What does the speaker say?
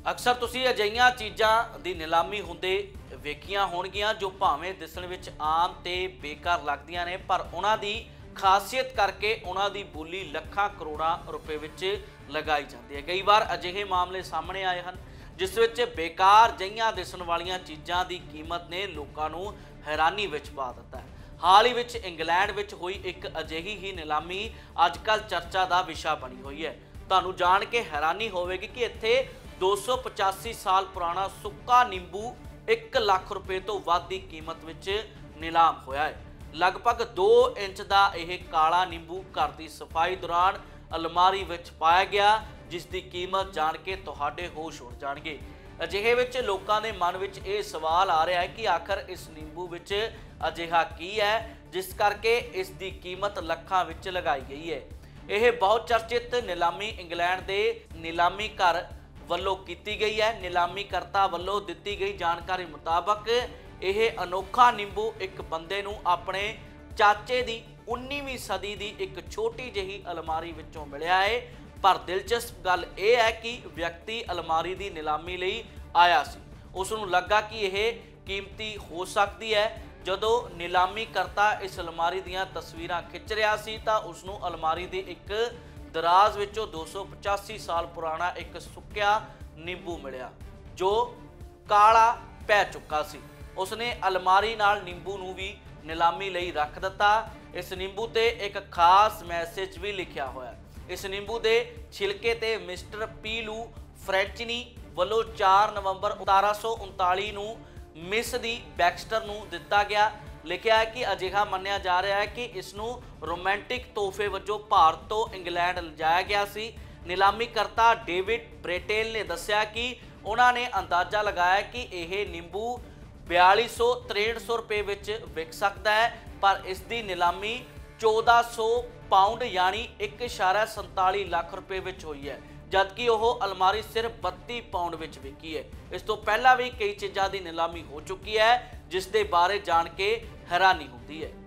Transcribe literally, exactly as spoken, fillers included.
अक्सर तुसीं अजिहियां चीज़ां दी नीलामी हुंदे वेखियां होणगीਆਂ जो भावें दिसण विच आम ते बेकार लगदियां ने पर उन्हां दी खासियत करके उन्हां दी बोली ਲੱਖਾਂ ਕਰੋੜਾਂ रुपए विच लगाई जाती है। कई बार अजिहे मामले सामने आए हैं जिस विच बेकार जिहियां दिसण वालियां चीज़ां दी कीमत ने लोकां नूं हैरानी विच पा दित्ता है। हाल ही विच इंग्लैंड विच होई एक अजिही ही नीलामी अजकल चर्चा का विषय बनी हुई है। तुहानूं जाण के हैरानी होवेगी कि इत्थे दो सौ पचासी साल पुराना सुक्का नींबू एक लाख रुपए तो वध की कीमत विच नीलाम होया है। लगभग दो इंच का यह काला नींबू घर की सफाई दौरान अलमारी विच पाया गया जिस की कीमत जान के तुहाडे होश उड़ जाणगे। अजिहे विच लोकां दे मन विच यह सवाल आ रहा है कि आखिर इस नींबू विच अजिहा की है जिस करके इस दी कीमत लखां विच लगाई गई है। यह बहुत चर्चित नीलामी इंग्लैंड के नीलामी घर ਵੱਲੋਂ ਕੀਤੀ गई है। नीलामी करता ਵੱਲੋਂ ਦਿੱਤੀ गई जानकारी मुताबक यह अनोखा नींबू एक बंदे नूं अपने चाचे दी उन्नीवीं सदी की एक छोटी जही अलमारी विचों मिलिया है। पर दिलचस्प गल यह है कि व्यक्ति अलमारी की नीलामी लई आया सी, उसनूं लगा कि यह कीमती हो सकती है। जदों नीलामी करता इस अलमारी दीयां तस्वीरां खिच रहा सी तां उसनूं अलमारी दी एक दराज विचों दो सौ पचासी साल पुराना एक सुक्या नींबू मिलिया जो काला पै चुका सी। उसने अलमारी नाल नींबू नूं भी नीलामी लई रख दिता। इस नींबू ते एक खास मैसेज भी लिखिया होया। इस नींबू दे छिलके ते मिस्टर पीलू फ्रैंचनी वल्लों चार नवंबर सतारह सौ उनताली नूं मिस दी बैक्सटर नूं दिता गया। लिखिया है कि अजिहा मन्निया जा रहा है कि इसनूं रोमांटिक तोहफे वजों भारत तो इंग्लैंड लिजाया गया सी। नीलामी करता डेविड ब्रेटेल ने दस्सिया कि उन्होंने अंदाजा लगाया कि यह नींबू बयाली सौ त्रेहठ सौ रुपए विच विक सकता है पर इसकी नीलामी चौदह सौ पाउंड यानी एक इशारा संताली लाख रुपए विच हुई है जबकि वह अलमारी सिर्फ बत्ती पाउंड विच विकी है। इस तो पहला भी कई चीज़ों की नीलामी हो चुकी है जिस दे बारे जान के हैरानी होती है।